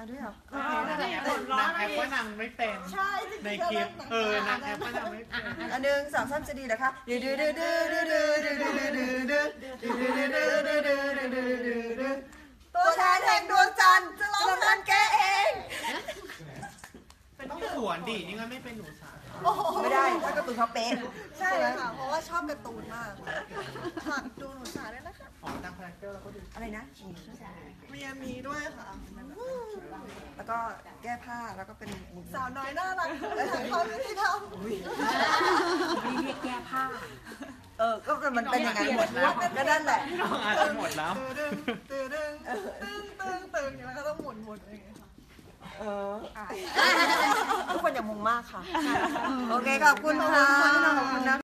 ด้วยเหรอนางแอปว่านางไม่เป็นใช่ในคลิปนางแอปว่านางไม่เป็นอันหนึ่งสองสามจะดีเหรอคะตัวแทนแห่งดวงจันทร์จะร้องกันแกเองต้องสวนดินี่งั้นไม่เป็นหนูสาวไม่ได้ถ้าการ์ตูนเขาเป็นใช่ค่ะเพราะว่าชอบการ์ตูนมากฝากดูหนูสาด้วยนะคะอ๋อตามคาแรคเตอร์เราก็ดูอะไรนะมีอันนี้ด้วยค่ะแล้วก็แก้ผ้าแล้วก็เป็นสาวน้อยน่ารักทางความยุติธรรมนี่เรียกแก้ผ้าก็มันเป็นอย่างนั้นหมดแล้วก็นั่นแหละน้องอาจจะหมดแล้วตึงแล้วก็ต้องหมุนอย่างเงี้ยค่ะทุกคนอย่ามุงมากค่ะ โอเคขอบคุณค่ะขอบคุณนะ